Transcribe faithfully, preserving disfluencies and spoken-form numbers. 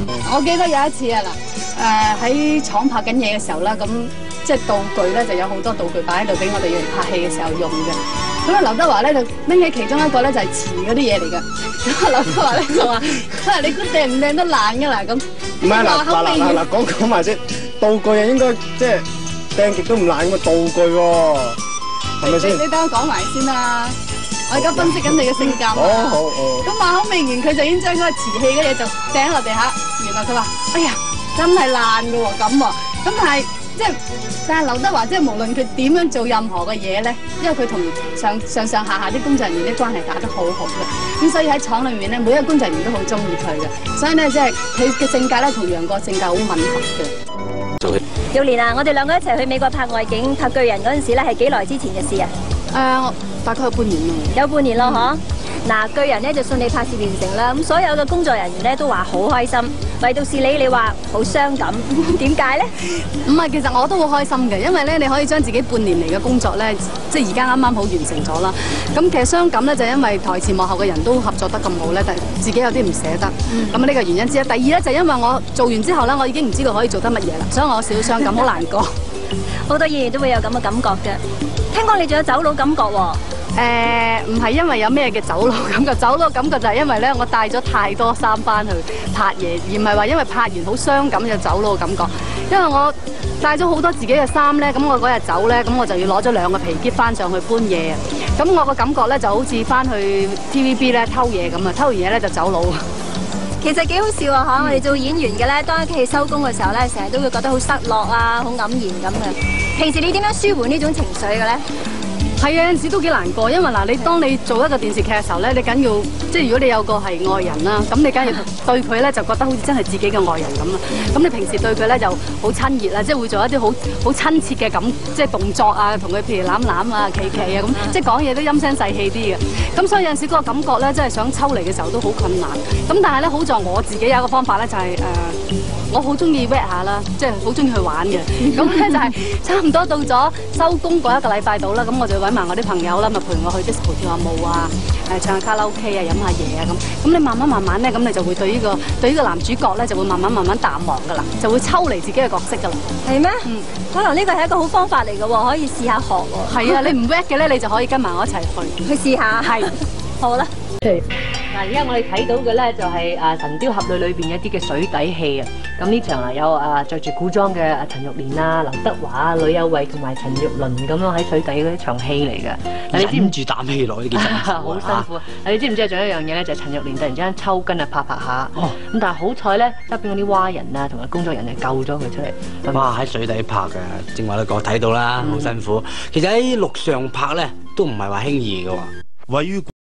我記得有一次啊嗱，誒喺廠拍緊嘢嘅時候啦，咁即係道具咧就有好多道具擺喺度俾我哋要嚟拍戲嘅時候用嘅。咁啊劉德華咧就拎起其中一個咧就係瓷嗰啲嘢嚟㗎。咁啊劉德華咧就話：啊你估掟唔掟得爛㗎啦咁。 唔係嗱嗱嗱嗱嗱講講埋先，道具啊應該即係掟極都唔爛咁嘅道具喎，係咪先？ 你等我講埋先啦。我而家分析緊你嘅性格。 好好好。 咁話口未完，佢就已經將嗰個瓷器嘅嘢就掟落地下。原來佢話：哎呀，真係爛㗎喎咁喎。咁但係即係，但係劉德華即係無論佢點樣做任何嘅嘢咧，因為佢同上上上下下啲工作人員啲關係打得好好嘅，咁所以喺廠裏面咧，每一個工作人員都好中意佢嘅。所以咧，即係佢嘅性格咧，同楊過性格好吻合嘅。 做戲。玉蓮啊，我哋兩個一齊去美國拍外景拍巨人嗰陣時咧，係幾耐之前嘅事啊？ 誒，大概有半年啦。 有半年咯，嗬。嗱，巨人咧就順利拍攝完成啦，咁所有嘅工作人員咧都話好開心，唯獨是你，你話好傷感，點解咧？ 唔係，其實我都好開心嘅，因為咧你可以將自己半年嚟嘅工作咧，即係而家啱啱好完成咗啦。咁其實傷感咧就因為台前幕後嘅人都合作得咁好咧，但自己有啲唔捨得。咁呢個原因之一。第二咧就因為我做完之後咧，我已經唔知道可以做得乜嘢啦，所以我有少少傷感，好難過。 好多演員都會有咁嘅感覺嘅。聽講你仲有走佬感覺喎？ 誒唔係因為有咩嘅走佬感覺，走佬感覺就係因為咧我帶咗太多衫翻去拍嘢，而唔係話因為拍完好傷感就走佬嘅感覺。因為我帶咗好多自己嘅衫咧，咁我嗰日走咧，咁我就要攞咗兩個皮篋翻上去搬嘢。咁我個感覺咧就好似翻去 T V B 咧偷嘢咁啊，偷完嘢咧就走佬。 其實幾好笑啊！嚇，我哋做演員嘅咧，當一戲收工嘅時候咧，成日都會覺得好失落啊，好黯然咁嘅。平時你點樣舒緩呢種情緒嘅咧？ 係啊，有陣時都幾難過，因為嗱，你當你做一個電視劇嘅時候咧，你緊要即係如果你有個係愛人啦，咁你梗係對佢咧就覺得好似真係自己嘅愛人咁啦。咁你平時對佢咧就好親熱啦，即係會做一啲好好親切嘅感，即係動作啊，同佢譬如攬攬啊、企企啊咁，即係講嘢都陰聲細氣啲嘅。咁所以有陣時嗰個感覺咧，真係想抽離嘅時候都好困難。咁但係咧，好在我自己有一個方法咧，就係、是、誒、呃，我好中意 work 下啦，即係好中意去玩嘅。咁咧就係差唔多到咗收工嗰一個禮拜到啦，咁我就揾埋我啲朋友啦，咪陪我去 disco 跳下舞啊，誒唱下卡拉 OK 啊，飲下嘢啊咁。咁你慢慢慢慢咧，咁你就會對呢、這個對呢個男主角咧，就會慢慢慢慢淡忘噶啦，就會抽離自己嘅角色噶啦。係咩？嗯，可能呢個係一個好方法嚟嘅喎，可以試下學喎。係啊，你唔 work 嘅咧，你就可以跟埋我一齊去去試下。係，好啦。 嗱，而家我哋睇到嘅咧就係誒《神雕俠侶》裏邊一啲嘅水底戲啊。咁呢場啊有誒著住古裝嘅阿陳玉蓮啊、劉德華啊、呂有偉同埋陳玉麟咁樣喺水底嗰一場戲嚟嘅。但你知唔住啖氣落呢幾陣？好辛苦啊！你知唔知仲有一樣嘢咧？就係陳玉蓮突然之間抽筋啊，拍拍下。哦。咁但係好彩咧，側邊嗰啲蛙人啊同埋工作人員救咗佢出嚟。 哇！喺水底拍嘅，正話你講睇到啦，好辛苦。其實喺陸上拍咧都唔係話輕易嘅喎。位於